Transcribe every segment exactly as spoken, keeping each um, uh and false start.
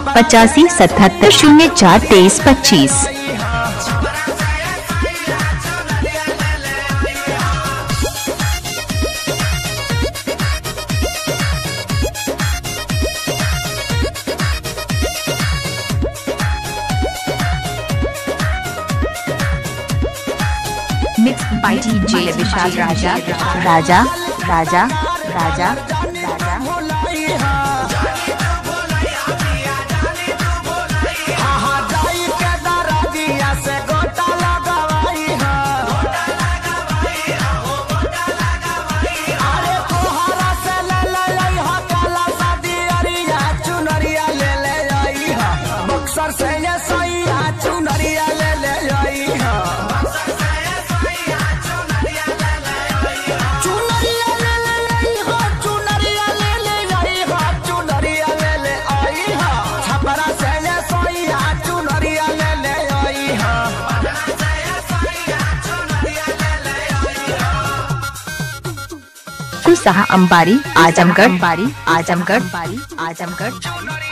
पचासी सतहत्तर शून्य चार तेईस पच्चीस। मिक्स बाय डीजे विशाल राजा राजा राजा राजा राजा। कुसाहा अंबारी आजमगढ़ बारी आजमगढ़ बारी आजमगढ़।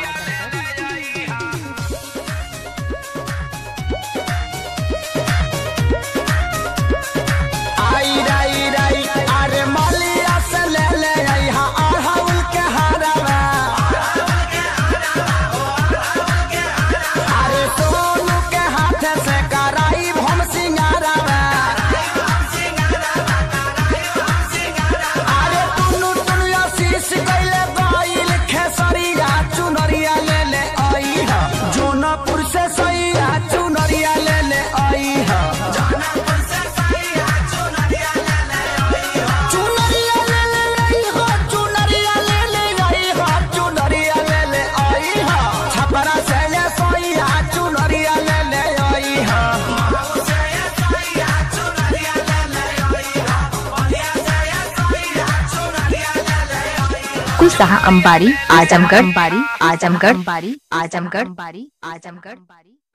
कुसाहा अंबारी आजमगढ़ बारी आजमगढ़ बारी आजमगढ़ बारी आजमगढ़ बारी।